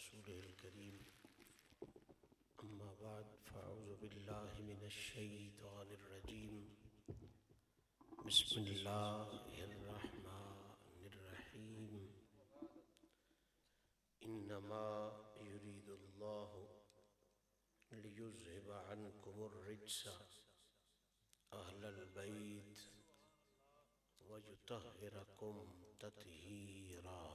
رسوله الكريم أما بعد فأعوذ بالله من الشيطان الرجيم بسم الله الرحمن الرحيم إنما يريد الله ليذهب عنكم الرجس أهل البيت ويطهركم تطهيرا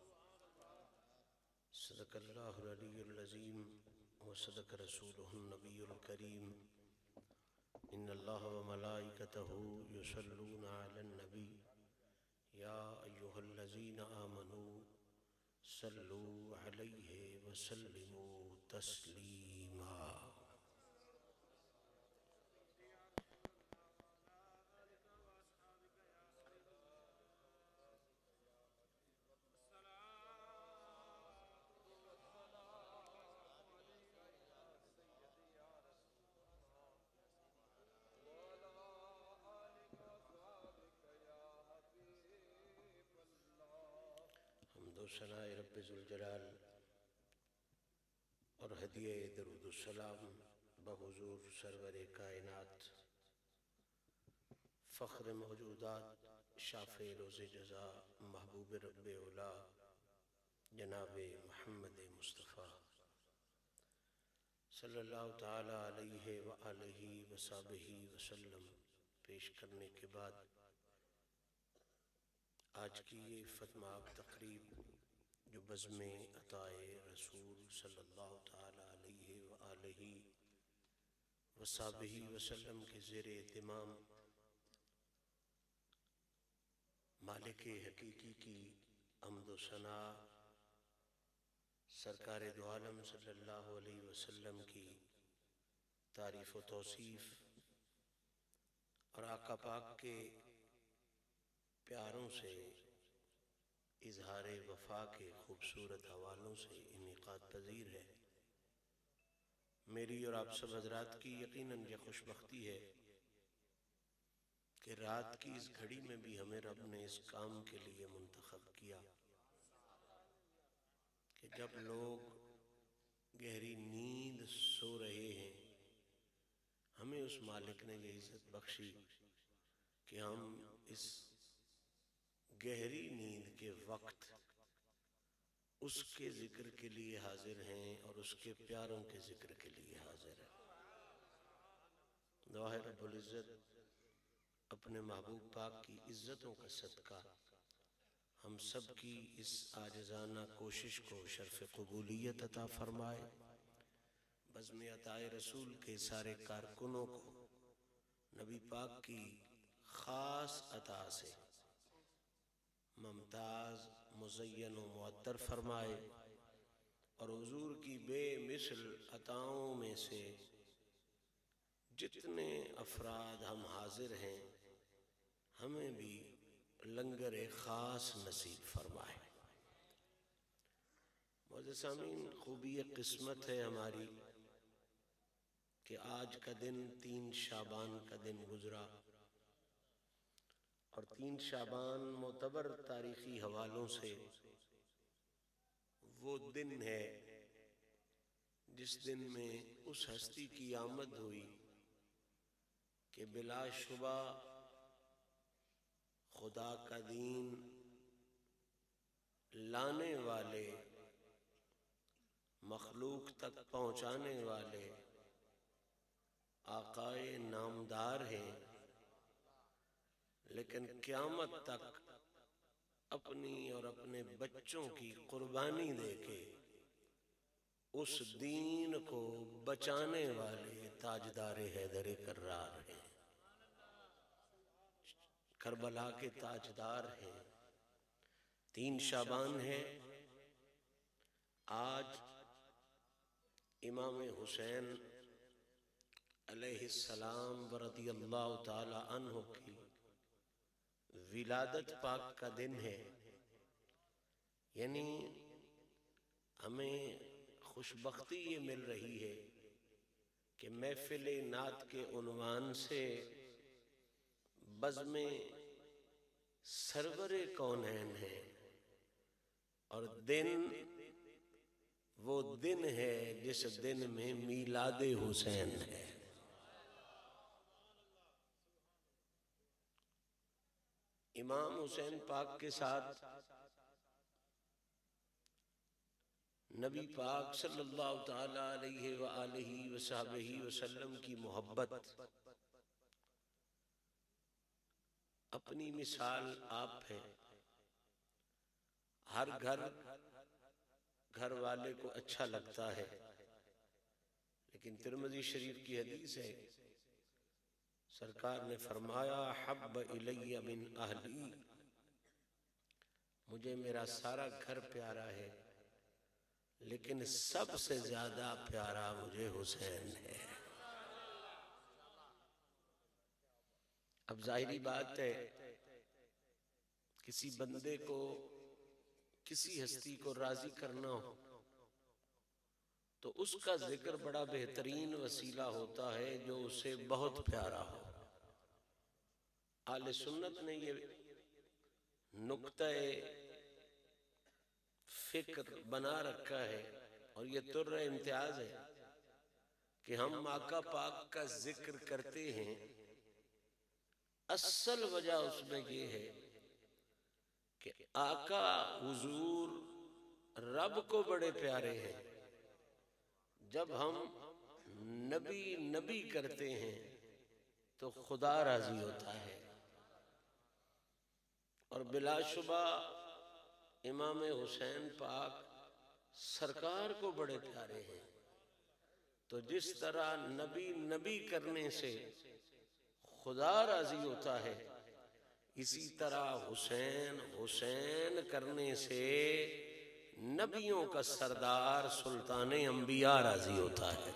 صدق الله العلي العظيم وصدق رسوله النبي الكريم إن الله وملائكته يصلون على النبي يا أيها الذين آمنوا صلوا عليه وسلموا تسليما حمد و ثناء رب ذوالجلال اور ہدیہ درود السلام بحضور سرور کائنات فخر موجودات شافع روز جزا محبوب رب اولا جناب محمد مصطفیٰ صلی اللہ تعالی علیہ وآلہ وصحبہ وسلم پیش کرنے کے بعد آج کی یہ فتماب تقریب جو بزم عطائے رسول صلی اللہ تعالی علیہ وآلہ وصحبہ وسلم کے زیر اہتمام مالک حقیقی کی حمد و ثنا سرکار دو عالم صلی اللہ علیہ وسلم کی تعریف و توصیف اور آقا پاک کے پیاروں سے اظہار وفا کے خوبصورت حوالوں سے انعقاد پذیر ہے۔ میری اور آپ سب حضرات کی یقیناً یہ خوش بختی ہے کہ رات کی اس گھڑی میں بھی ہمیں رب نے اس کام کے لیے منتخب کیا کہ جب لوگ گہری نیند سو رہے ہیں ہمیں اس مالک نے یہ عزت بخشی کہ ہم اس گہری نیند کے وقت اس کے ذکر کے لیے حاضر ہیں اور اس کے پیاروں کے ذکر کے لیے حاضر ہیں۔ دعا ہے رب العزت اپنے محبوب پاک کی عزتوں کا صدقہ ہم سب کی اس عاجزانہ کوشش کو شرف قبولیت عطا فرمائے، بزم عطائے رسول کے سارے کارکنوں کو نبی پاک کی خاص عطا سے ممتاز مزین و معطر فرمائے اور حضور کی بے مثل عطاؤں میں سے جتنے افراد ہم حاضر ہیں ہمیں بھی لنگر خاص نصیب فرمائے۔ معزز سامعین، خوبی قسمت ہے ہماری کہ آج کا دن 3 شعبان کا دن گزرا اور 3 شعبان معتبر تاریخی حوالوں سے وہ دن ہے جس دن میں اس ہستی کی آمد ہوئی کہ بلا شبہ خدا کا دین لانے والے، مخلوق تک پہنچانے والے آقائے نامدار ہیں، لیکن قیامت تک اپنی اور اپنے بچوں کی قربانی دے کے اس دین کو بچانے والے تاجدار حیدر کرار ہیں، کربلا کے تاجدار ہیں۔ 3 شعبان ہے۔ آج امام حسین علیہ السلام ورضی اللہ تعالی عنہ کی ولادت پاک کا دن ہے، یعنی ہمیں خوشبختی یہ مل رہی ہے کہ محفل نعت کے عنوان سے بزم سرور کونین ہے اور دن وہ دن ہے جس دن میں میلاد حسین ہے۔ امام حسین پاک کے ساتھ نبی پاک صلی اللہ تعالی علیہ وآلہ وصحبہ وسلم کی محبت اپنی مثال آپ ہیں۔ ہر گھر والے کو اچھا لگتا ہے، لیکن ترمذی شریف کی حدیث ہے، سرکار نے فرمایا حب الی من اہلی، مجھے میرا سارا گھر پیارا ہے لیکن سب سے زیادہ پیارا مجھے حسین ہے۔ اب ظاہری بات ہے، کسی بندے کو کسی ہستی کو راضی کرنا ہو تو اس کا ذکر بڑا بہترین وسیلہ ہوتا ہے جو اسے بہت پیارا ہو۔ اہل سنت نے یہ نقطہ فکر بنا رکھا ہے اور یہ تر امتیاز ہے کہ ہم آقا پاک کا ذکر کرتے ہیں، اصل وجہ اس میں یہ ہے کہ آقا حضور رب کو بڑے پیارے ہیں۔ جب ہم نبی نبی کرتے ہیں تو خدا راضی ہوتا ہے، اور بلا شبہ امام حسین پاک سرکار کو بڑے پیارے ہیں۔ تو جس طرح نبی نبی کرنے سے خدا راضی ہوتا ہے، اسی طرح حسین حسین کرنے سے نبیوں کا سردار سلطان انبیاء راضی ہوتا ہے۔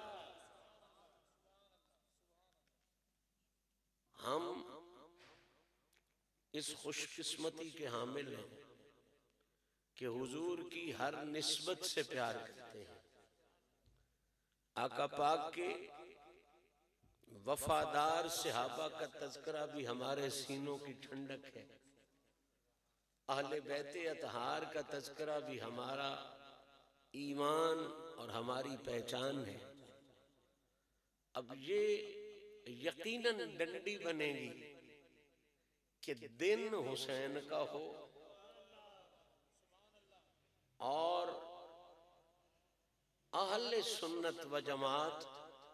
ہم اس خوش قسمتی کے حامل ہیں کہ حضور کی ہر نسبت سے پیار کرتے ہیں۔ آقا پاک کے وفادار صحابہ کا تذکرہ بھی ہمارے سینوں کی ٹھنڈک ہے، اہل بیت اطہار کا تذکرہ بھی ہمارا ایمان اور ہماری پہچان ہے۔ اب یہ یقیناً ڈنڈی بنے گی کہ دن حسین کا ہو اور اہل سنت و جماعت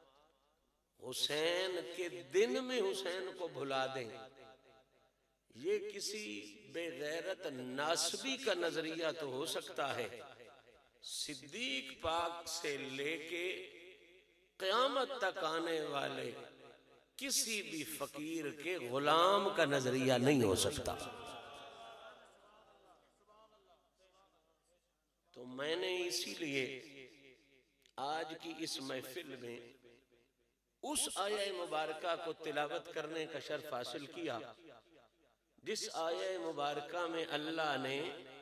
حسین کے دن میں حسین کو بھلا دیں، یہ کسی بے غیرت ناسبی کا نظریہ تو ہو سکتا ہے، صدیق پاک سے لے کے قیامت تک آنے والے کسی بھی فقیر کے غلام کا نظریہ نہیں ہو سکتا۔ تو میں نے اسی لیے آج کی اس محفل میں اس آیہ مبارکہ کو تلاوت کرنے کا شرف حاصل کیا جس آیہ مبارکہ میں اللہ نے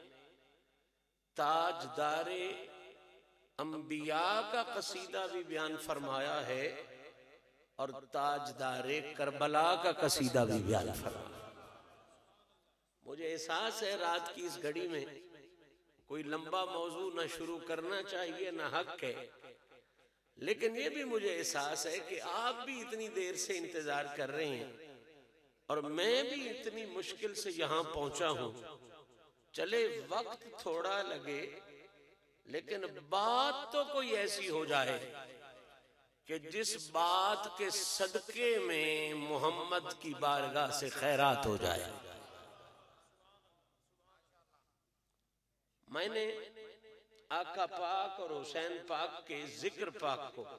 تاجدار انبیاء کا قصیدہ بھی بیان فرمایا ہے اور تاجدار کربلا کا قصیدہ بھی بیان فرمایا۔ مجھے احساس ہے رات کی اس گھڑی میں کوئی لمبا موضوع نہ شروع کرنا چاہیے نہ حق ہے، لیکن یہ بھی مجھے احساس ہے کہ آپ بھی اتنی دیر سے انتظار کر رہے ہیں اور میں بھی اتنی مشکل سے یہاں پہنچا ہوں، چلے وقت تھوڑا لگے لیکن بات تو کوئی ایسی ہو جائے کہ جس بات کے صدقے میں محمد کی بارگاہ سے خیرات ہو جائے۔ میں نے آقا پاک اور حسین پاک کے ذکر پاک کو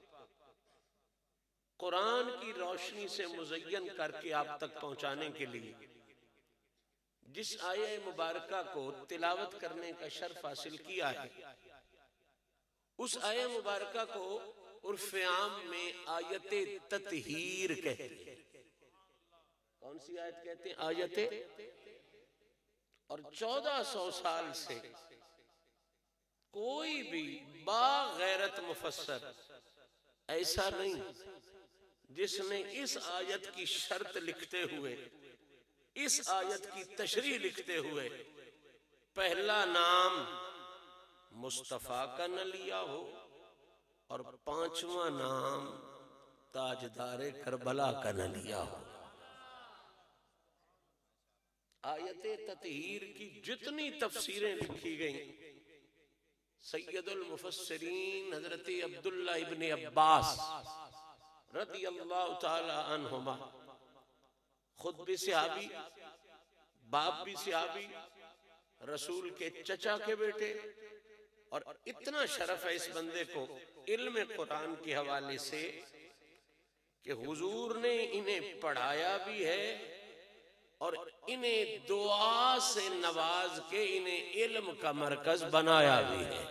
قرآن کی روشنی سے مزین کر کے آپ تک پہنچانے کے لیے جس آیہ مبارکہ کو تلاوت کرنے کا شرف حاصل کیا ہے، اس آیہ مبارکہ کو عرف عام میں آیت تطہیر کہتے ہیں۔ کون سی آیت کہتے ہیں؟ آیت، اور 1400 سال سے کوئی بھی باغیرت مفسر ایسا نہیں جس نے اس آیت کی شرط لکھتے ہوئے، اس آیت کی تشریح لکھتے ہوئے پہلا نام مصطفیٰ کا نہ لیا ہو، اور پانچواں نام تاجدار کربلا کا نہ لیا ہو۔ آیت تطہیر کی جتنی تفسیریں لکھی گئیں، سید المفسرین حضرت عبداللہ ابن عباس رضی اللہ تعالی عنہما، خود بھی صحابی، باپ بھی صحابی، رسول کے چچا کے بیٹے، اور اتنا شرف ہے اس بندے کو علم قرآن کے حوالے سے کہ حضور نے انہیں پڑھایا بھی ہے اور انہیں دعا سے نواز کے انہیں علم کا مرکز بنایا بھی ہے۔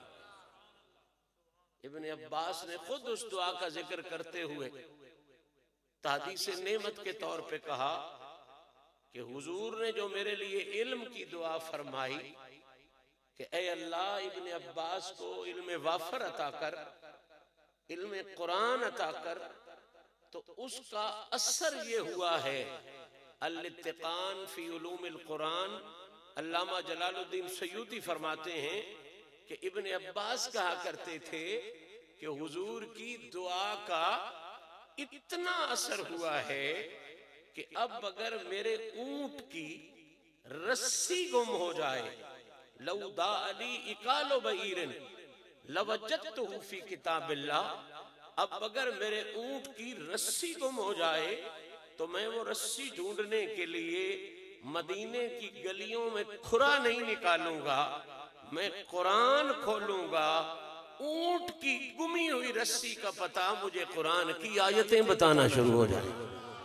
ابن عباس نے خود اس دعا کا ذکر کرتے ہوئے تحدیث نعمت کے طور پہ کہا کہ حضور نے جو میرے لیے علم کی دعا فرمائی کہ اے اللہ ابن عباس کو علم وافر عطا کر، علم قرآن عطا کر، تو اس کا اثر یہ ہوا ہے الاتقان فی علوم القرآن۔ علامہ جلال الدین سیوطی فرماتے ہیں کہ ابن عباس کہا کرتے تھے کہ حضور کی دعا کا اتنا اثر ہوا ہے کہ اب اگر میرے اونٹ کی رسی گم ہو جائے، لو دا علی اکال بعیر لوجدتہ فی کتاب اللہ، اب اگر میرے اونٹ کی رسی گم ہو جائے تو میں وہ رسی ڈھونڈنے کے لیے مدینے کی گلیوں میں کھرا نہیں نکالوں گا، میں قرآن کھولوں گا، اونٹ کی گمی ہوئی رسی کا پتہ مجھے قرآن کی آیتیں بتانا شروع ہو جائیں۔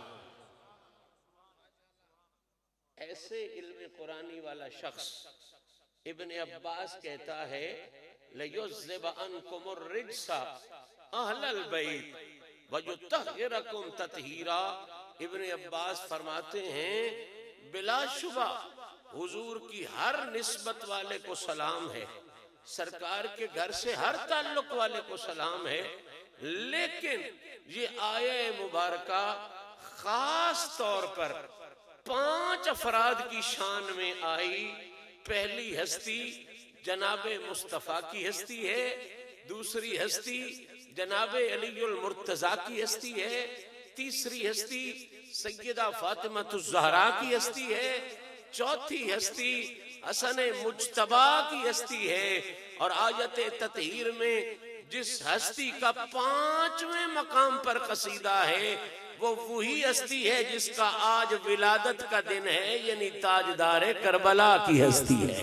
ایسے علم قرآنی والا شخص ابن عباس کہتا ہے لَيُذْهِبَ عَنْكُمُ الرِّجْسَ أَهْلَ الْبَيْتِ وَيُطَهِّرَكُمْ تَطْهِيرًا۔ ابن عباس فرماتے ہیں بلا شبہ حضور کی ہر نسبت والے کو سلام ہے، سرکار کے گھر سے ہر تعلق والے کو سلام ہے، لیکن یہ آیہ مبارکہ خاص طور پر 5 افراد کی شان میں آئی۔ پہلی ہستی جناب مصطفیٰ کی ہستی ہے، دوسری ہستی جناب علی المرتضیٰ کی ہستی ہے، تیسری ہستی سیدہ فاطمہ الزہرا کی ہستی ہے، چوتھی ہستی حسن مجتبی کی ہستی ہے، اور آیت تطہیر میں جس ہستی کا 5ویں مقام پر قصیدہ ہے وہ وہی ہستی ہے جس کا آج ولادت کا دن ہے، یعنی تاجدار کربلا کی ہستی ہے۔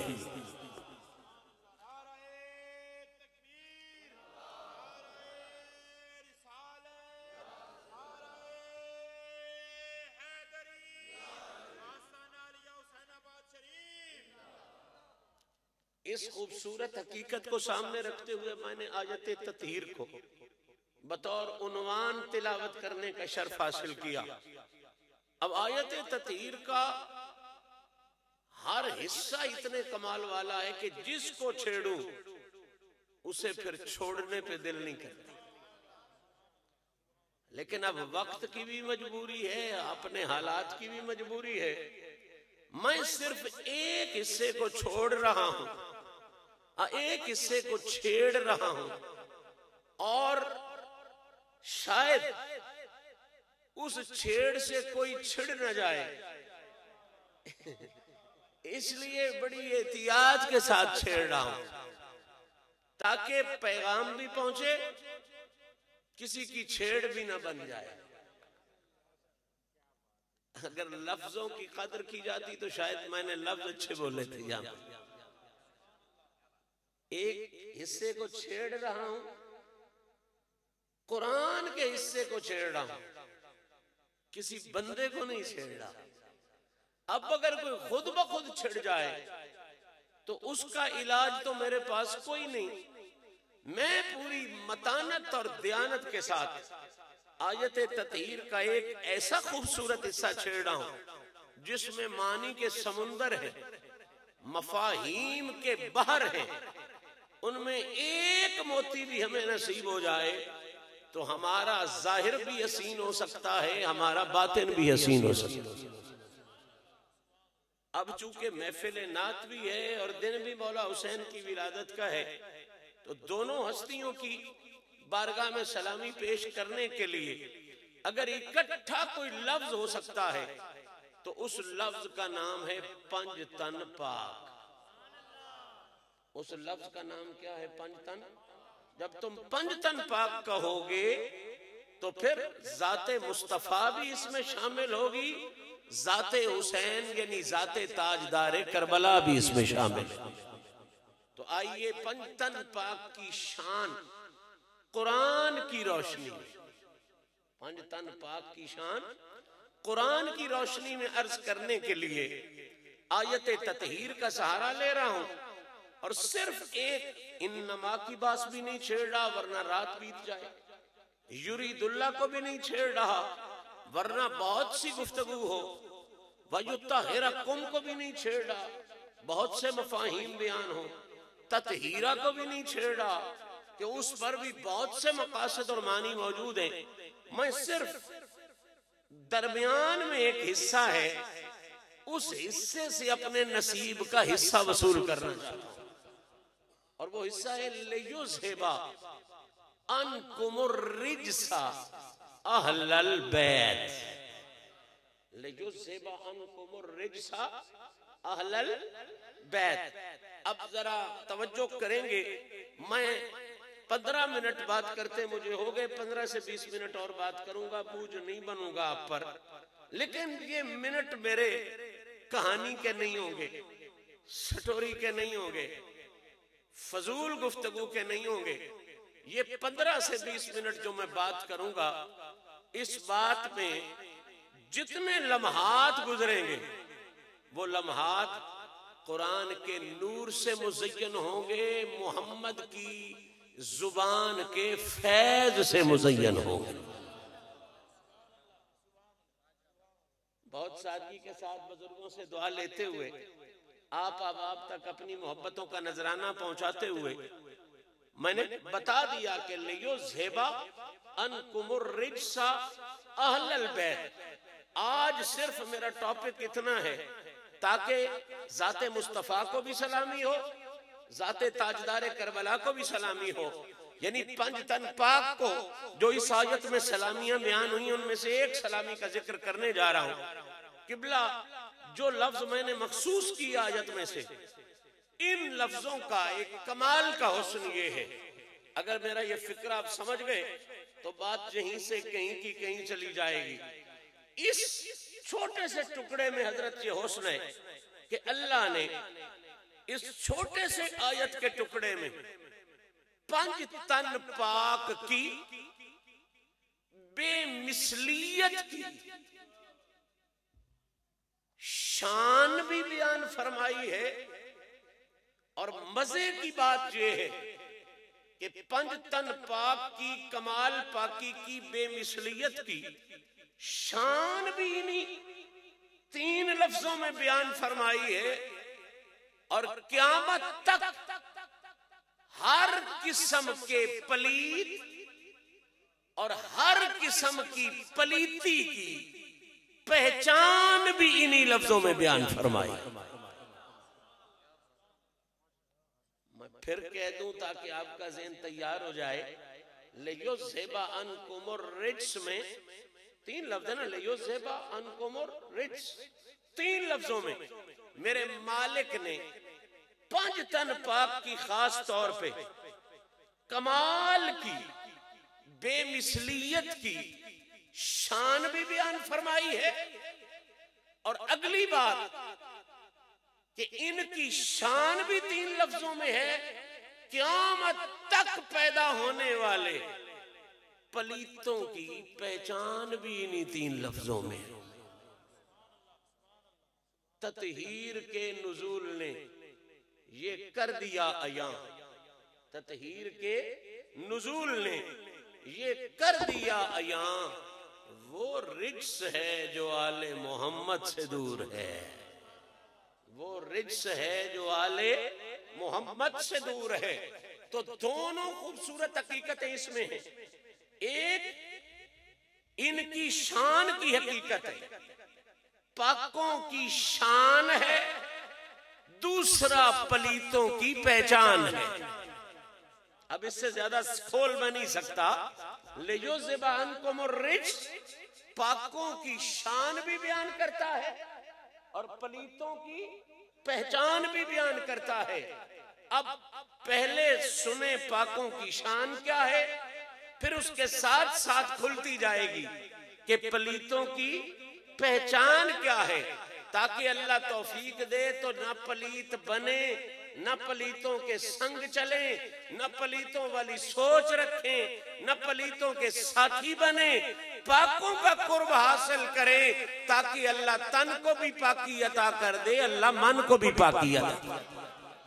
اس خوبصورت حقیقت کو سامنے رکھتے ہوئے میں نے آیت تطہیر کو بطور عنوان تلاوت کرنے کا شرف حاصل کیا۔ اب آیت تطہیر کا ہر حصہ اتنے کمال والا ہے کہ جس کو چھیڑوں اسے پھر چھوڑنے پہ دل نہیں کرتا، لیکن اب وقت کی بھی مجبوری ہے، اپنے حالات کی بھی مجبوری ہے، میں صرف ایک حصے کو چھوڑ رہا ہوں، ایک حصے کو چھیڑ رہا ہوں، اور شاید اس چھیڑ سے کوئی چھڑ نہ جائے، اس لیے بڑی احتیاط کے ساتھ چھیڑ رہا ہوں تاکہ پیغام بھی پہنچے، کسی کی چھیڑ بھی نہ بن جائے۔ اگر لفظوں کی قدر کی جاتی تو شاید میں نے لفظ اچھے بولے تھے یہاں۔ ایک حصے کو چھیڑ رہا ہوں، قرآن کے حصے کو چھیڑ رہا ہوں، کسی بندے کو نہیں چھیڑ رہا۔ اب اگر کوئی خود بخود چھڑ جائے تو اس کا علاج تو میرے پاس کوئی نہیں، میں پوری متانت اور دیانت کے ساتھ آیت تطہیر کا ایک ایسا خوبصورت حصہ چھیڑ رہا ہوں جس میں معنی کے سمندر ہیں، مفاہیم کے بحر ہیں، ان میں ایک موتی بھی ہمیں نصیب ہو جائے تو ہمارا ظاہر بھی حسین ہو سکتا ہے، ہمارا باطن بھی حسین ہو سکتا ہے۔ اب چونکہ محفل نعت بھی ہے اور دن بھی مولا حسین کی ولادت کا ہے، تو دونوں ہستیوں کی بارگاہ میں سلامی پیش کرنے کے لیے اگر اکٹھا کوئی لفظ ہو سکتا ہے تو اس لفظ کا نام ہے پنج تن پاک۔ اس لفظ کا نام کیا ہے؟ پنج تن۔ جب تم پنج تن پاک کہو گے تو پھر ذات مصطفیٰ بھی اس میں شامل ہوگی، ذات حسین یعنی ذات تاجدار کربلا بھی اس میں شامل ہے۔ تو آئیے پنج تن پاک کی شان قرآن کی روشنی میں، پنج تن پاک کی شان قرآن کی روشنی میں عرض کرنے کے لیے آیت تطہیر کا سہارا لے رہا ہوں، اور صرف ایک انما کی باس بھی نہیں چھیڑ رہا ورنہ رات بیت جائے، یرید اللہ کو بھی نہیں چھیڑ رہا ورنہ بہت سی گفتگو ہو، وَيُطَّهِرَكُمْ کو بھی نہیں چھیڑ رہا بہت سے مفاہیم بیان ہو، تطہیرہ کو بھی نہیں چھیڑ رہا کہ اس پر بھی بہت سے مقاصد اور معنی موجود ہیں۔ میں صرف درمیان میں ایک حصہ ہے، اس حصے سے اپنے نصیب کا حصہ وصول کرنا چاہتا ہوں، اور وہ حصہ ہے لِيُذْهِبَ عَنْكُمُ الرِّجْسَ أَهْلَ الْبَيْتِ، لِيُذْهِبَ عَنْكُمُ الرِّجْسَ أَهْلَ الْبَيْتِ۔ اب ذرا توجہ کریں گے، میں 15 منٹ بات کرتے مجھے ہو گئے، 15 سے 20 منٹ اور بات کروں گا، بوجھ نہیں بنوں گا آپ پر، لیکن یہ منٹ میرے کہانی کے نہیں ہوں گے، سٹوری کے نہیں ہوں گے، فضول گفتگو کے نہیں ہوں گے۔ یہ 15 سے 20 منٹ جو میں بات کروں گا، اس بات میں جتنے لمحات گزریں گے وہ لمحات قرآن کے نور سے مزین ہوں گے، محمد کی زبان کے فیض سے مزین ہوں گے۔ بہت سادگی کے ساتھ بزرگوں سے دعا لیتے ہوئے، آپ تک اپنی محبتوں کا نذرانہ پہنچاتے ہوئے میں نے بتا دیا کہ لِيُذْهِبَ عَنْكُمُ الرِّجْسَ أَهْلَ الْبَيْتِ۔ آج صرف میرا ٹاپک اتنا ہے تاکہ ذات مصطفیٰ کو بھی سلامی ہو، ذات تاجدار کربلا کو بھی سلامی ہو، یعنی پنج تن پاک کو جو اس آیت میں سلامیاں بیان ہوئی ان میں سے ایک سلامی کا ذکر کرنے جا رہا ہوں۔ قبلہ جو لفظ میں نے مخصوص کی آیت میں سے، ان لفظوں کا ایک کمال کا حسن یہ ہے، اگر میرا یہ فکر آپ سمجھ گئے تو بات یہیں سے کہیں کی کہیں چلی جائے گی۔ اس چھوٹے سے ٹکڑے میں حضرت یہ حسن ہے کہ اللہ نے اس چھوٹے سے آیت کے ٹکڑے میں پنج تن پاک کی بے مثلیت کی شان بھی بیان فرمائی ہے، اور مزے کی بات یہ ہے کہ پنج تن پاک کی کمال پاکی کی بے مثلیت کی شان بھی انہی 3 لفظوں میں بیان فرمائی ہے، اور قیامت تک ہر قسم کے پلیت اور ہر قسم کی پلیتی کی پہچان بھی انہی لفظوں میں بیان فرمائی۔ میں پھر کہہ دوں تاکہ آپ کا ذہن تیار ہو جائے، لِيُذْهِبَ عَنْكُمُ الرِّجْسَ میں 3 لفظ ہے نا، لِيُذْهِبَ عَنْكُمُ الرِّجْسَ، 3 لفظوں میں میرے مالک نے پنج تن پاک کی خاص طور پہ کمال کی بے مثلیت کی شان بھی بیان فرمائی ہے، اور اگلی بات کہ ان کی شان بھی 3 لفظوں میں ہے، قیامت تک پیدا ہونے والے پلیتوں کی پہچان بھی انہی 3 لفظوں میں ہے۔ تطہیر کے نزول نے یہ کر دیا عیاں، تطہیر کے نزول نے یہ کر دیا عیاں، وہ رجس ہے جو آل محمد سے دور ہے، وہ رجس ہے جو آل محمد سے دور ہے۔ تو دونوں خوبصورت حقیقتیں اس میں ہیں، ایک ان کی شان کی حقیقت ہے پاکوں کی شان ہے، دوسرا پلیتوں کی پہچان ہے۔ اب اس سے زیادہ کھول میں نہیں سکتا۔ لِيُذْهِبَ عَنْكُمُ الرِّجْسَ پاکوں کی شان بھی بیان کرتا ہے اور پلیتوں کی پہچان بھی بیان کرتا ہے۔ اب پہلے سنیں پاکوں کی شان کیا ہے، پھر اس کے ساتھ ساتھ کھلتی جائے گی کہ پلیتوں کی پہچان کیا ہے، تاکہ اللہ توفیق دے تو نہ پلیت بنے، نہ پلیتوں کے سنگ چلیں، نہ پلیتوں والی سوچ رکھیں، نہ پلیتوں کے ساتھی بنے، پاکوں کا قرب حاصل کریں، تاکہ اللہ تن کو بھی پاکی عطا کر دے، اللہ من کو بھی پاکی عطا کر دے۔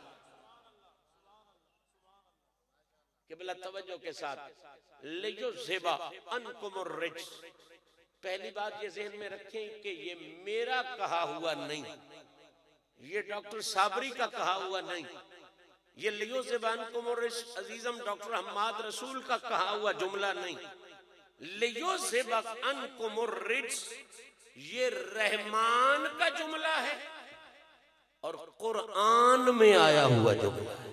قبلہ توجہ کے ساتھ لِيُذْهِبَ عَنْكُمُ الرِّجْسَ، پہلی بات یہ ذہن میں رکھیں کہ یہ میرا کہا ہوا نہیں، یہ ڈاکٹر صابری کا کہا ہوا نہیں، یہ لِيُذْهِبَ عَنْكُمُ الرِّجْسَ عزیزم ڈاکٹر حماد رسول کا کہا ہوا جملہ نہیں۔ لِيُذْهِبَ عَنْكُمُ الرِّجْسَ یہ رحمان کا جملہ ہے اور قرآن میں آیا ہوا جملہ ہے۔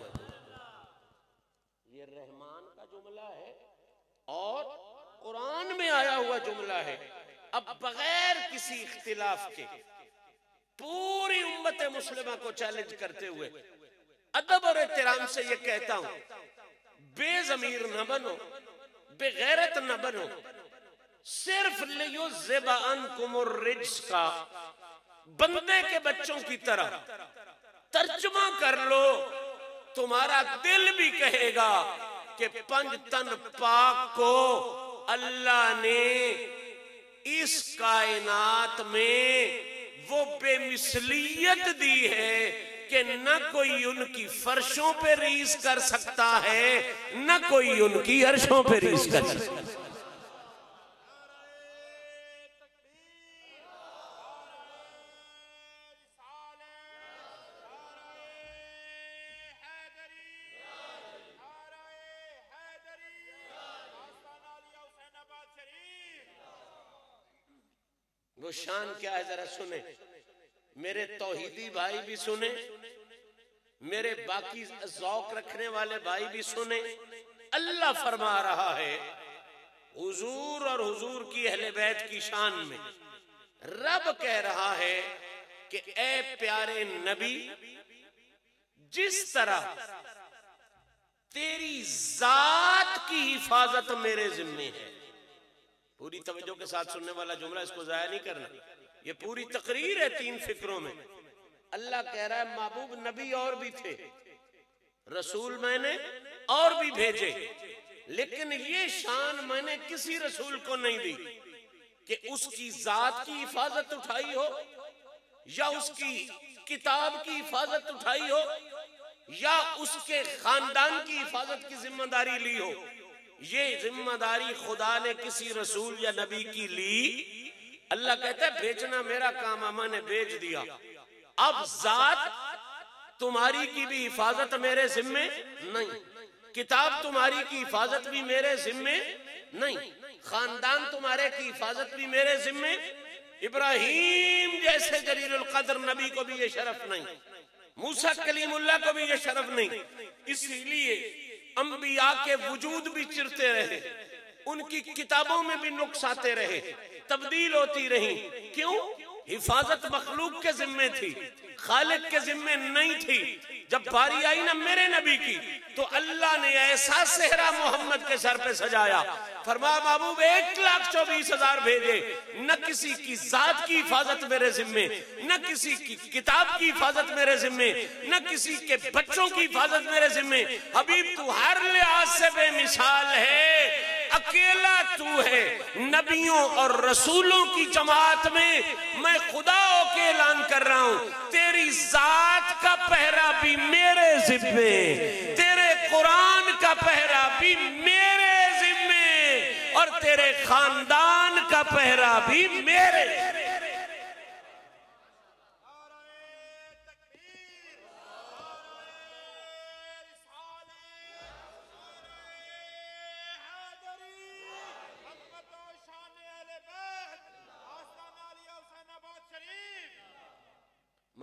یہ رحمان کا جملہ ہے اور قرآن میں آیا ہوا جملہ ہے۔ اب بغیر کسی اختلاف کے پوری امت مسلمہ کو چیلنج کرتے ہوئے ادب اور احترام سے یہ کہتا ہوں، بے ضمیر نہ بنو، بے غیرت نہ بنو، صرف لِيُذْهِبَ عَنْكُمُ الرِّجْسَ کا بندے کے بچوں کی طرح ترجمہ کر لو، تمہارا دل بھی کہے گا کہ پنج تن پاک کو اللہ نے اس کائنات میں وہ بے مثلیت دی ہے کہ نہ کوئی ان کی فرشوں پہ ریز کر سکتا ہے، نہ کوئی ان کی عرشوں پہ ریز کر سکتا ہے۔ وہ شان کیا ہے ذرا سنیں، میرے توحیدی بھائی بھی سنیں، میرے باقی ذوق رکھنے والے بھائی بھی سنیں۔ اللہ فرما رہا ہے حضور اور حضور کی اہل بیت کی شان میں، رب کہہ رہا ہے کہ اے پیارے نبی، جس طرح تیری ذات کی حفاظت میرے ذمے ہے۔ پوری توجہ کے ساتھ سننے والا جملہ، اس کو ضائع نہیں کرنا، یہ پوری تقریر ہے تین فکروں میں۔ اللہ کہہ رہا ہے محبوب نبی اور بھی تھے، رسول میں نے اور بھی بھیجے، لیکن یہ شان میں نے کسی رسول کو نہیں دی کہ اس کی ذات کی حفاظت اٹھائی ہو، یا اس کی کتاب کی حفاظت اٹھائی ہو، یا اس کے خاندان کی حفاظت کی ذمہ داری لی ہو۔ یہ ذمہ داری خدا نے کسی رسول یا نبی کی لی؟ اللہ کہتا ہے بھیجنا میرا کام، میں نے بھیج دیا۔ اب ذات تمہاری کی بھی حفاظت میرے ذمے نہیں، کتاب تمہاری کی حفاظت بھی میرے ذمے نہیں، خاندان تمہارے کی حفاظت بھی میرے ذمے، ابراہیم جیسے جلیل القدر نبی کو بھی یہ شرف نہیں، موسیٰ کلیم اللہ کو بھی یہ شرف نہیں۔ اسی لیے انبیاء کے وجود بھی چرتے رہے، ان کی کتابوں میں بھی نقص آتے رہے، تبدیل ہوتی رہی۔ کیوں؟ حفاظت مخلوق کے ذمے تھی، خالق کے ذمے نہیں تھی۔ جب باری آئی نا میرے نبی کی، تو اللہ نے ایسا صحرا محمد کے سر پہ سجایا، فرمایا محبوب 1,24,000 بھیجے، نہ کسی کی ذات کی حفاظت میرے ذمے، نہ کسی کی کتاب کی حفاظت میرے ذمے، نہ کسی کے بچوں کی حفاظت میرے ذمے۔ حبیب تو ہر لحاظ سے بے مثال ہے، اکیلا تو ہے نبیوں اور رسولوں کی جماعت میں۔ میں خدا ہو کے اعلان کر رہا ہوں، تیری ذات کا پہرا بھی میرے ذمے، تیرے قرآن کا پہرا بھی میرے ذمے، اور تیرے خاندان کا پہرا بھی میرے۔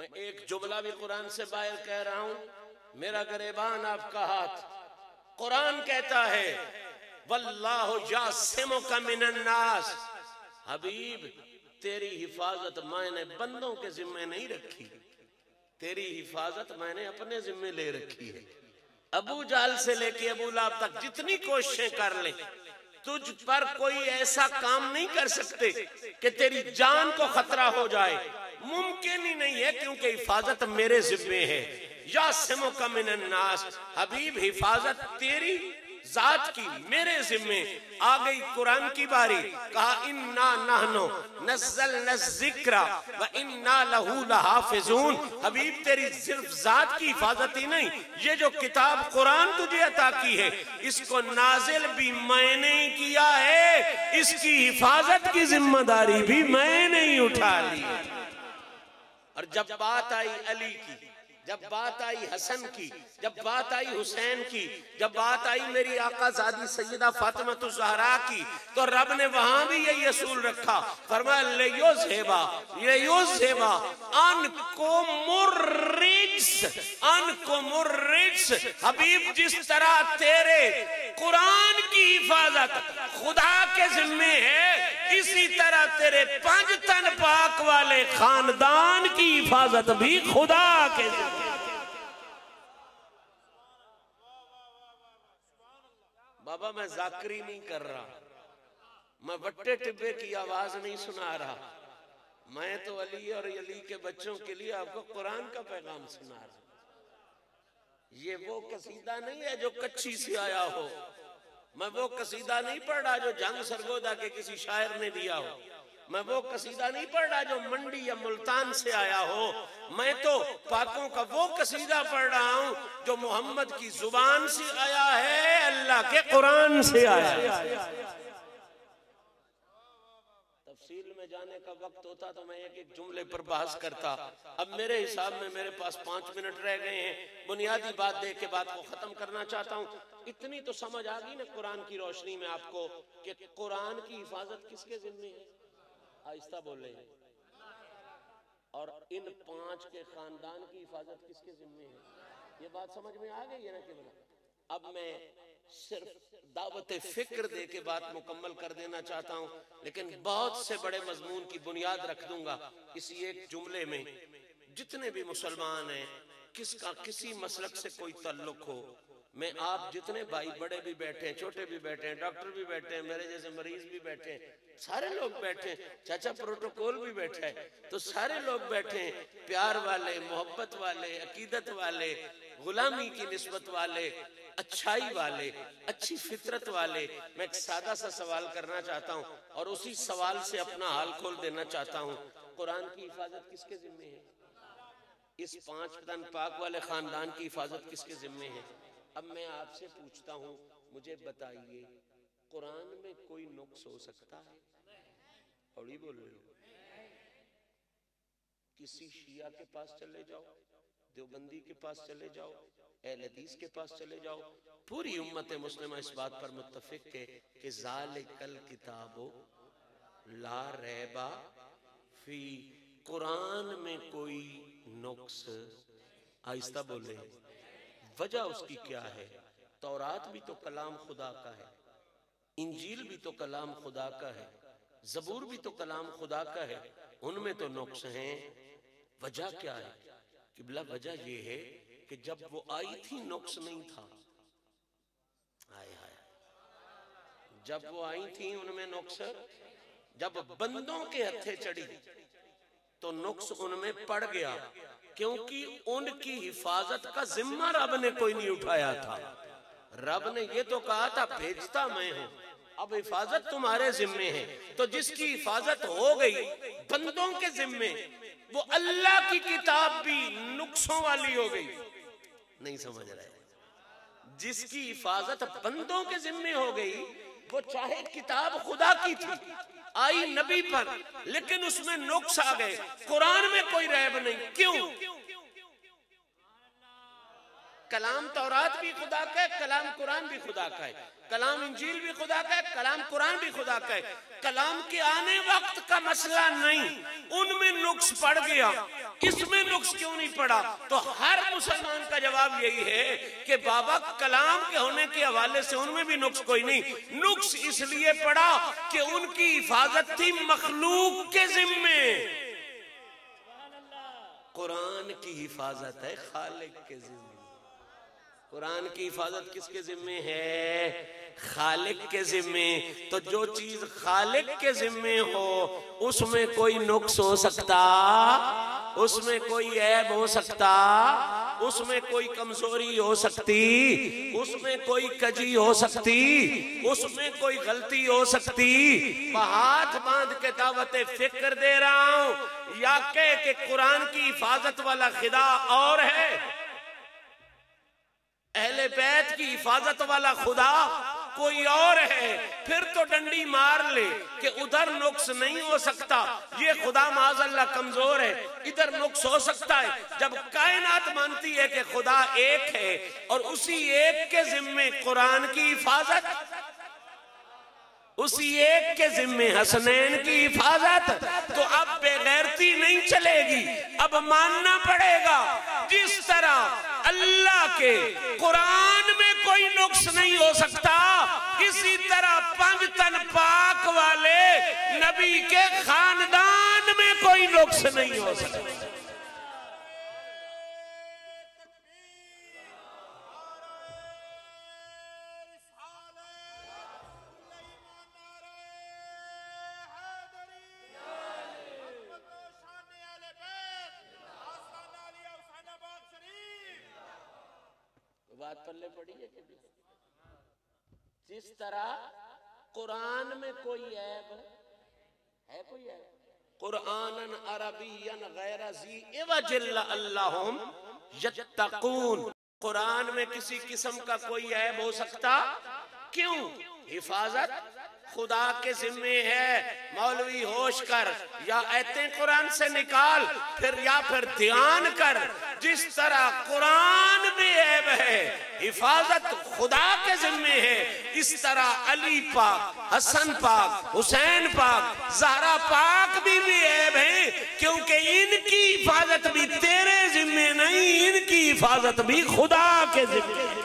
میں ایک جملہ بھی قرآن سے باہر کہہ رہا ہوں، میرا گریبان آپ کا ہاتھ. قرآن کہتا ہے واللہ یعصمک من الناس. حبیب تیری حفاظت میں نے بندوں کے ذمے نہیں رکھی، تیری حفاظت میں نے اپنے ذمے لے رکھی ہے. ابو جہل سے لے کے ابو لہب تک جتنی کوششیں کر لیں، تجھ پر کوئی ایسا کام نہیں کر سکتے کہ تیری جان کو خطرہ ہو جائے. ممکن ہی نہیں ہے، کیونکہ حفاظت میرے ذمے ہے. یعصمک من الناس. حبیب حفاظت تیری ذات کی میرے ذمے. آ گئی قرآن کی باری، کہا انا نحن نزلنا الذکر وانا لہ لحافظون. حبیب تیری صرف ذات کی حفاظت ہی نہیں، یہ جو کتاب قرآن تجھے عطا کی ہے اس کو نازل بھی میں نے کیا ہے، اس کی حفاظت کی ذمہ داری بھی میں نے ہی اٹھا لی. اور جب بات آئی علی کی، جب بات آئی حسن کی، جب بات آئی حسین کی، جب بات آئی میری آقا زادی سیدہ فاطمہ الزہرا کی، تو رب نے وہاں بھی یہی اصول رکھا. فرمایا لیوزہبا عنکم الرجس. حبیب جس طرح تیرے قرآن کی حفاظت خدا کے ذمے ہے، اسی طرح تیرے پنج تن پاک والے خاندان کی حفاظت بھی خدا کے ذمے. بابا میں ذاکری نہیں کر رہا، میں وٹے ٹبے کی آواز نہیں سنا رہا، میں تو علی اور علی کے بچوں کے لیے آپ کو قرآن کا پیغام سنا رہا. یہ وہ قصیدہ نہیں ہے جو کچھی سے آیا ہو، میں وہ قصیدہ نہیں پڑھ رہا جو جنگ سرگودا کے کسی شاعر نے دیا ہو، میں وہ قصیدہ نہیں پڑھ رہا جو منڈی یا ملتان سے آیا ہو. میں تو پاکوں کا وہ قصیدہ پڑھ رہا ہوں جو محمد کی زبان سے آیا ہے، اللہ کے قرآن سے آیا ہے. تفصیل میں جانے کا وقت ہوتا تو میں ایک جملے پر بحث کرتا. اب میرے حساب میں میرے پاس 5 منٹ رہ گئے ہیں. بنیادی بات دے کے بات کو ختم کرنا چاہتا ہوں. اتنی تو سمجھ آ گئی نا قرآن کی روشنی میں آپ کو کہ قرآن کی حفاظت کس کے ذمے ہے. آہستہ بولے ہیں. اور ان 5 کے خاندان کی حفاظت کس کے ذمے ہے. یہ بات سمجھ میں آ گئی ہے نا کہ بلا. اب میں صرف دعوت فکر دے کے بات مکمل کر دینا چاہتا ہوں، لیکن بہت سے بڑے مضمون کی بنیاد رکھ دوں گا اسی ایک جملے میں. جتنے بھی مسلمان ہیں، کس کا کسی مسلک سے کوئی تعلق ہو، میں آپ جتنے بھائی بڑے بھی بیٹھے ہیں، چھوٹے بھی بیٹھے ہیں، ڈاکٹر بھی بیٹھے ہیں، میرے جیسے مریض بھی بیٹھے ہیں، سارے لوگ بیٹھے ہیں، چاچا پروٹوکول بھی بیٹھا ہے، تو سارے لوگ بیٹھے ہیں، پیار والے، محبت والے، عقیدت والے، غلامی کی نسبت والے، اچھائی والے، اچھی فطرت والے. میں ایک سادہ سا سوال کرنا چاہتا ہوں اور اسی سوال سے اپنا حال کھول دینا چاہتا ہوں. قرآن کی حفاظت کس کے ذمے ہے؟ اس 5 تن پاک والے خاندان کی حفاظت کس کے ذمے ہے؟ اب میں آپ سے پوچھتا ہوں، مجھے بتائیے قرآن میں کوئی نقص ہو سکتا ہے؟ اوڑی بول رہے ہو. کسی شیعہ کے پاس چلے جاؤ، دیوبندی کے پاس چلے جاؤ، اہل حدیث کے پاس چلے جاؤ، پوری امت مسلمہ اس بات پر متفق ہے کہ ذالک الکتاب لا ریب فی. قرآن میں کوئی نقص، آہستہ بولے، وجہ اس کی کیا ہے؟ تورات بھی تو کلام خدا کا ہے، انجیل بھی تو کلام خدا کا ہے، زبور بھی تو کلام خدا کا ہے، ان میں تو نقص ہیں. وجہ کیا ہے؟ قبلہ وجہ یہ ہے کہ جب وہ آئی تھی نقص نہیں تھا. جب وہ آئی تھی ان میں نقص، جب بندوں کے ہتھے چڑھی تو نقص ان میں پڑ گیا، کیونکہ ان کی حفاظت کا ذمہ رب نے کوئی نہیں اٹھایا تھا. رب نے یہ تو کہا تھا بھیجتا میں ہوں، اب حفاظت تمہارے ذمے ہے. تو جس کی حفاظت ہو گئی بندوں کے ذمے، وہ اللہ کی کتاب بھی نقصوں والی ہو گئی. نہیں سمجھ رہے. جس کی حفاظت بندوں کے ذمے ہو گئی، وہ چاہے کتاب خدا کی تھی، آئی نبی پر، لیکن اس میں نقص آ گئے. قرآن میں کوئی ریب نہیں. کیوں؟ کلام تورات بھی خدا کا ہے، کلام قرآن بھی خدا کا ہے، کلام انجیل بھی خدا کا ہے، کلام قرآن بھی خدا کا ہے۔ کلام کے آنے وقت کا مسئلہ نہیں، ان میں نقص پڑ گیا، اس میں نقص کیوں نہیں پڑا؟ تو ہر مسلمان کا جواب یہی ہے کہ بابا کلام کے ہونے کے حوالے سے ان میں بھی نقص کوئی نہیں، نقص اس لیے پڑا کہ ان کی حفاظت تھی مخلوق کے ذمے، قرآن کی حفاظت ہے خالق کے ذمے۔ قرآن کی حفاظت کس کے ذمے ہے؟ خالق کے ذمے۔ تو جو چیز خالق کے ذمے ہو اس میں کوئی نقص ہو سکتا، اس میں کوئی عیب ہو سکتا، اس میں کوئی کمزوری ہو سکتی، اس میں کوئی کجی ہو سکتی، اس میں کوئی غلطی ہو سکتی۔ میں ہاتھ باندھ کے دعوت فکر دے رہا ہوں، یا کہ قرآن کی حفاظت والا خدا اور ہے، اہل بیت کی حفاظت والا خدا کوئی اور ہے، پھر تو ڈنڈی مار لے کہ ادھر نقص نہیں ہو سکتا، یہ خدا معاذ اللہ کمزور ہے، ادھر نقص ہو سکتا ہے۔ جب کائنات مانتی ہے کہ خدا ایک ہے اور اسی ایک کے ذمے قرآن کی حفاظت، اسی ایک کے ذمے حسنین کی حفاظت، تو اب بے غیرتی نہیں چلے گی، اب ماننا پڑے گا جس طرح اللہ کے قرآن میں کوئی نقص نہیں ہو سکتا، اسی طرح پنج تن پاک والے نبی کے خاندان میں کوئی نقص نہیں ہو سکتا۔ بات پلے پڑی ہے کہ جس طرح قرآن میں کوئی عیب ہے، کوئی عیب، قرآناً عربیاً غیر ذی عوج لعلہم یتقون، قرآن میں کسی قسم کا کوئی عیب ہو سکتا؟ کیوں؟ حفاظت خدا کے ذمے ہے۔ مولوی ہوش کر، یا ایتیں قرآن سے نکال، یا پھر دھیان کر، جس طرح قرآن میں عیب ہے، حفاظت خدا کے ذمے ہے، اس طرح علی پاک، حسن پاک، حسین پاک، زہرا پاک بھی عیب ہیں، کیونکہ ان کی حفاظت بھی تیرے ذمے نہیں، ان کی حفاظت بھی خدا کے ذمے ہے۔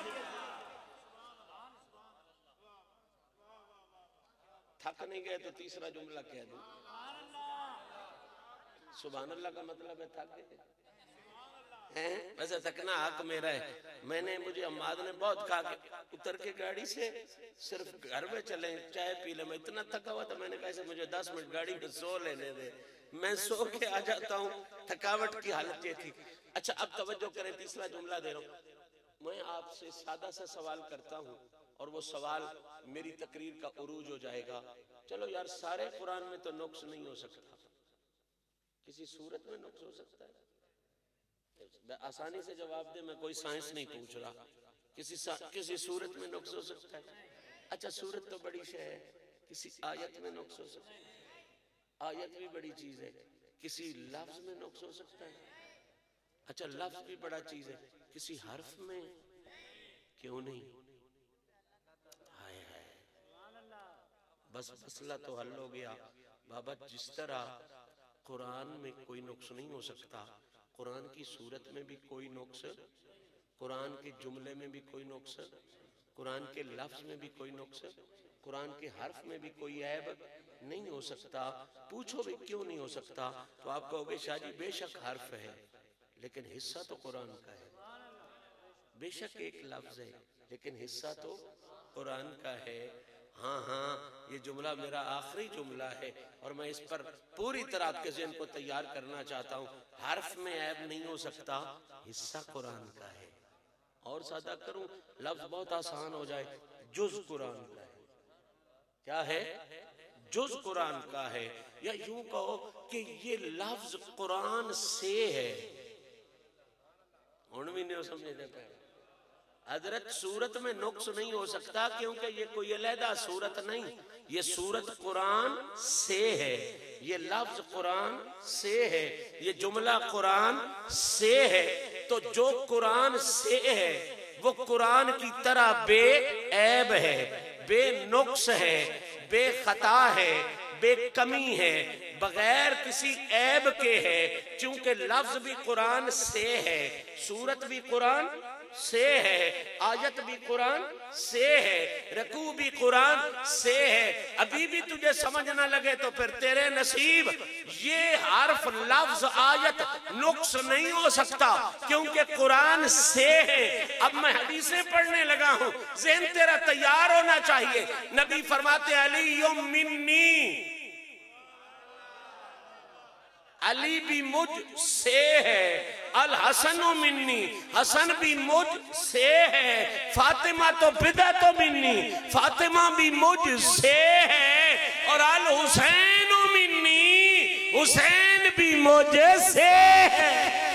تھک نہیں گئے تو تیسرا جملہ کہہ دوں، سبحان اللہ کا مطلب ہے تھک گئے، ویسے تھکنا حق میرا ہے۔ مجھے عماد نے بہت کہا کہ اتر کے گاڑی سے صرف گھر میں چلیں، چائے پی لیں، میں اتنا تھکا ہوا تھا، میں نے کہا اسے مجھے 10 منٹ گاڑی میں سو لینے دے، میں سو کے آ جاتا ہوں، تھکاوٹ کی حالت یہ تھی۔ اچھا اب توجہ کریں، تیسرا جملہ دے رہا ہوں، میں آپ سے سادہ سا سوال کرتا ہوں اور وہ سوال میری تقریر کا عروج ہو جائے گا۔ چلو یار، سارے قرآن میں تو نقص نہیں ہو سکتا، کسی صورت میں نقص ہو سکتا ہے؟ آسانی سے جواب دے، میں کوئی سائنس نہیں پوچھ رہا، کسی صورت میں نقص ہو سکتا ہے؟ اچھا صورت تو بڑی شے ہے، کسی آیت میں نقص ہو سکتا ہے؟ آیت بھی بڑی چیز ہے، کسی لفظ میں نقص ہو سکتا ہے؟ اچھا لفظ بھی بڑا چیز ہے، کسی حرف میں کیوں نہیں؟ بس مسئلہ تو حل ہو گیا بابا۔ جس طرح قرآن میں کوئی نقص نہیں ہو سکتا، قرآن کی صورت میں بھی کوئی نقص، قرآن کے جملے میں بھی کوئی نقص، قرآن کے لفظ میں بھی کوئی نقص، قرآن کے حرف میں بھی کوئی عیب نہیں ہو سکتا۔ پوچھو بھی کیوں نہیں ہو سکتا، تو آپ کہو گے شاہ جی بے شک حرف ہے لیکن حصہ تو قرآن کا ہے، بے شک ایک لفظ ہے لیکن حصہ تو قرآن کا ہے۔ ہاں یہ جملہ میرا آخری جملہ ہے اور میں اس پر پوری طرح آپ کے ذہن کو تیار کرنا چاہتا ہوں۔ حرف میں عیب نہیں ہو سکتا، حصہ قرآن کا ہے۔ اور سادہ کروں، لفظ بہت آسان ہو جائے، جز قرآن کا ہے۔ کیا ہے؟ جز قرآن کا ہے، یا یوں کہو کہ یہ لفظ قرآن سے ہے۔ ان بھی نہیں سمجھے دیتا ہے حضرت، صورت میں نقص نہیں ہو سکتا کیونکہ یہ کوئی علیحدہ صورت نہیں، یہ صورت قرآن سے ہے، یہ لفظ قرآن سے ہے، یہ جملہ قرآن سے ہے۔ تو جو قرآن سے ہے وہ قرآن کی طرح بے عیب ہے، بے نقص ہے، بے خطا ہے، بے کمی ہے، بغیر کسی عیب کے ہے، چونکہ لفظ بھی قرآن سے ہے، سورت بھی قرآن سے ہے، آیت بھی قرآن سے ہے، رکوع بھی قرآن سے ہے۔ ابھی بھی تجھے سمجھ نہ لگے تو پھر تیرے نصیب، یہ حرف لفظ آیت نقص نہیں ہو سکتا کیونکہ قرآن سے ہے۔ اب میں حدیثیں پڑھنے لگا ہوں، ذہن تیرا تیار ہونا چاہیے۔ نبی فرماتے علی منی، علی بھی مجھ سے ہے، الحسن منی، حسن بھی مجھ سے ہے، فاطمہ تو بدعت منی، فاطمہ بھی مجھ سے ہے، اور الحسین منی، حسین بھی مجھ سے ہے۔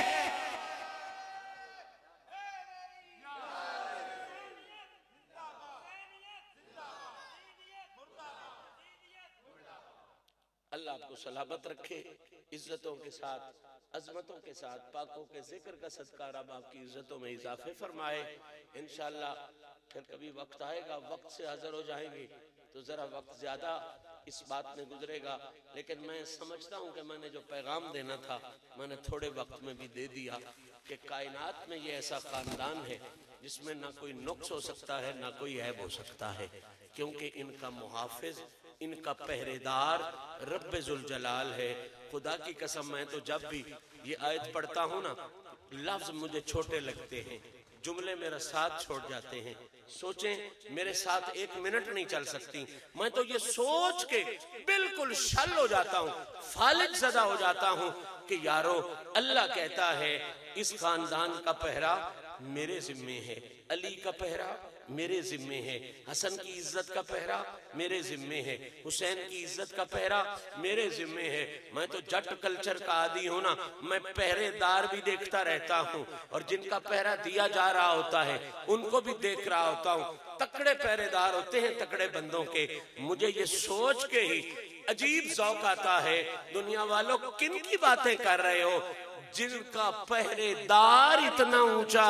اللہ آپ کو سلامت رکھے، عزتوں کے ساتھ، عظمتوں کے ساتھ، پاکوں کے ذکر کا صدقہ رب آپ کی عزتوں میں اضافے فرمائے۔ انشاءاللہ پھر کبھی وقت آئے گا، وقت سے حاضر ہو جائیں گے تو ذرا وقت زیادہ اس بات میں گزرے گا، لیکن میں سمجھتا ہوں کہ میں نے جو پیغام دینا تھا میں نے تھوڑے وقت میں بھی دے دیا کہ کائنات میں یہ ایسا خاندان ہے جس میں نہ کوئی نقص ہو سکتا ہے، نہ کوئی عیب ہو سکتا ہے، کیونکہ ان کا محافظ، ان کا پہرے دار رب ذوالجلال ہے۔ خدا کی قسم میں تو جب بھی یہ آیت پڑھتا ہوں نا، لفظ مجھے چھوٹے لگتے ہیں، جملے میرا ساتھ چھوڑ جاتے ہیں۔ سوچیں میرے ساتھ ایک منٹ نہیں چل سکتی، میں تو یہ سوچ کے بالکل شل ہو جاتا ہوں، فالج زدہ ہو جاتا ہوں کہ یارو اللہ کہتا ہے اس خاندان کا پہرا میرے ذمے ہے، علی کا پہرا میرے ذمے ہے، حسن کی عزت کا پہرا میرے ذمے ہے، حسین کی عزت کا پہرا میرے ذمے ہے۔ میں تو جٹ کلچر کا عادی ہوں نا، میں پہرے دار بھی دیکھتا رہتا ہوں، اور جن کا پہرا دیا جا رہا ہوتا ہے ان کو بھی دیکھ رہا ہوتا ہوں۔ تکڑے پہرے دار ہوتے ہیں تکڑے بندوں کے۔ مجھے یہ سوچ کے ہی عجیب ذوق آتا ہے، دنیا والوں کن کی باتیں کر رہے ہو؟ جن کا پہرے دار اتنا اونچا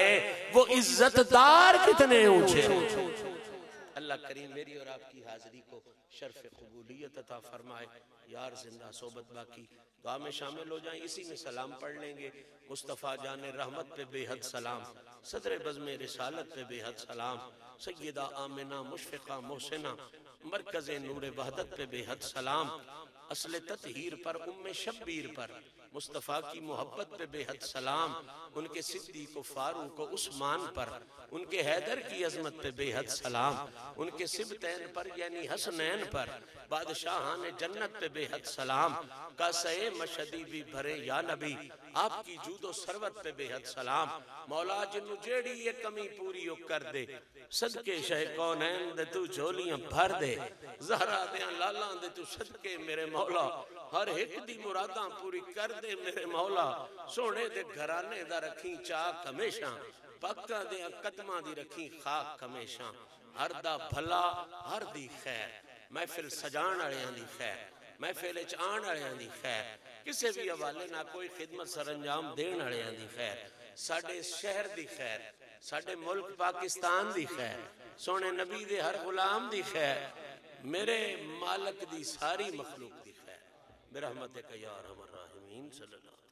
ہے وہ عزت دار کتنے اونچے ہیں۔ اللہ کریم میری اور آپ کی حاضری کو شرف قبولیت عطا فرمائے۔ یار زندہ صحبت باقی، دعا میں شامل ہو جائیں، اسی میں سلام پڑھ لیں گے۔ مصطفیٰ جان رحمت پہ بے حد سلام، صدر بزم رسالت پہ بے حد سلام، سیدہ آمنہ مشفقہ محسنہ مرکز نور وحدت پہ بے حد سلام، اصل تطہیر پر ام شبیر پر مصطفیٰ کی محبت پہ بے حد سلام، ان کے صدیق و فاروق و عثمان پر، ان کے حیدر کی عظمت پہ بے حد سلام، ان کے سبتین پر یعنی حسنین پر بادشاہان جنت پہ بے حد سلام، کاسے مشہدی بھی بھرے یا نبی، آپ کی جود و ثروت پہ بے حد سلام۔ مولا جنو جیڑی یہ کمی پوری کر دے، صدقے شہ کونین دے تو جھولیاں بھر دے، زہرا دیاں لالاں دے تو صدقے میرے مولا، ہر ایک دی مراداں پوری کر دے میرے مولا، سونے دے گھرانے دا رکھیں چاک ہمیشہ، پکا دے قدمہ دی رکھیں خاک ہمیشہ، ہر دا بھلا ہر دی خیر، محفل سجان آڑیاں دی خیر، محفل چان آڑیاں دی خیر، کسے بھی حوالے نہ کوئی خدمت سر انجام دین آڑیاں دی خیر، ساڑھے شہر دی خیر، ساڑھے ملک پاکستان دی خیر، سونے نبی دے ہر غلام دی خیر، میرے مالک دی ساری مخلوق دی خیر، برحمتک یا ارحم الراحمین صلی اللہ علیہ وسلم۔